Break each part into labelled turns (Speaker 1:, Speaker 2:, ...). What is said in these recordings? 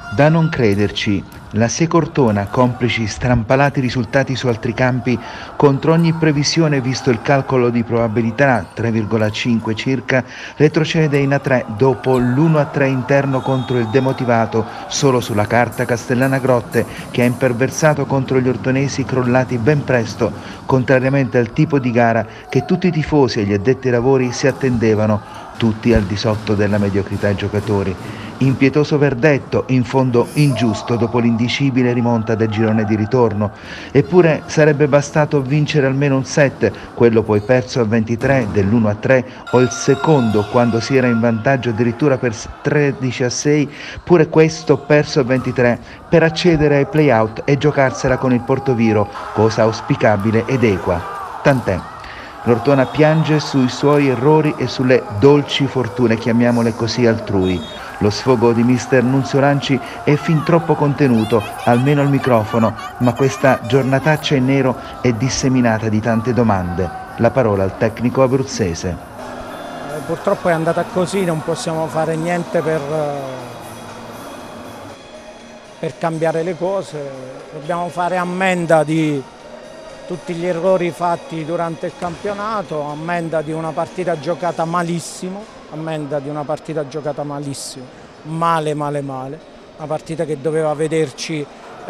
Speaker 1: Da non crederci, la Secortona, complici strampalati risultati su altri campi, contro ogni previsione visto il calcolo di probabilità, 3,5 circa, retrocede in A3 dopo l'1-3 interno contro il demotivato, solo sulla carta Castellana Grotte, che ha imperversato contro gli ortonesi crollati ben presto, contrariamente al tipo di gara che tutti i tifosi e gli addetti ai lavori si attendevano, tutti al di sotto della mediocrità giocatori. Impietoso verdetto, in fondo ingiusto dopo l'indicibile rimonta del girone di ritorno. Eppure sarebbe bastato vincere almeno un set, quello poi perso a 23 dell'1-3 o il secondo quando si era in vantaggio addirittura per 13-6, pure questo perso a 23, per accedere ai play-out e giocarsela con il Portoviro, cosa auspicabile ed equa. Tant'è. L'Ortona piange sui suoi errori e sulle dolci fortune, chiamiamole così, altrui. Lo sfogo di mister Nunzio Lanci è fin troppo contenuto, almeno al microfono, ma questa giornataccia in nero è disseminata di tante domande. La parola al tecnico abruzzese.
Speaker 2: Purtroppo è andata così, non possiamo fare niente per cambiare le cose, dobbiamo fare ammenda di tutti gli errori fatti durante il campionato, ammenda di una partita giocata malissimo, male, una partita che doveva vederci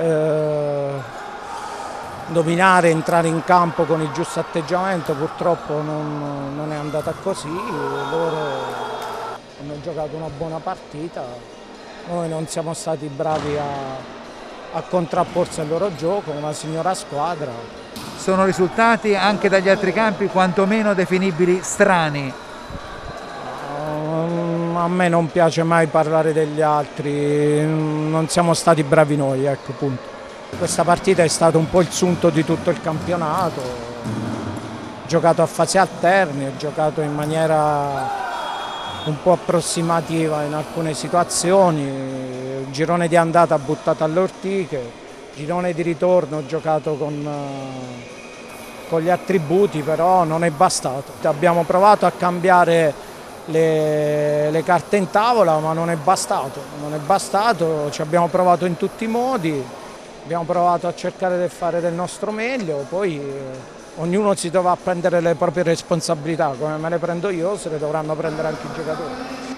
Speaker 2: dominare, entrare in campo con il giusto atteggiamento, purtroppo non è andata così, loro hanno giocato una buona partita, noi non siamo stati bravi a contrapporsi al loro gioco, una signora squadra.
Speaker 3: Sono risultati anche dagli altri campi quantomeno definibili strani.
Speaker 2: A me non piace mai parlare degli altri, non siamo stati bravi noi, ecco, punto. Questa partita è stato un po' il sunto di tutto il campionato, giocato a fasi alterne, giocato in maniera un po' approssimativa in alcune situazioni, il girone di andata buttato alle ortiche, girone di ritorno giocato con gli attributi, però non è bastato. Abbiamo provato a cambiare le carte in tavola, ma non è bastato, ci abbiamo provato in tutti i modi, abbiamo provato a cercare di fare del nostro meglio, poi ognuno si dovrà prendere le proprie responsabilità, come me le prendo io, se le dovranno prendere anche i giocatori.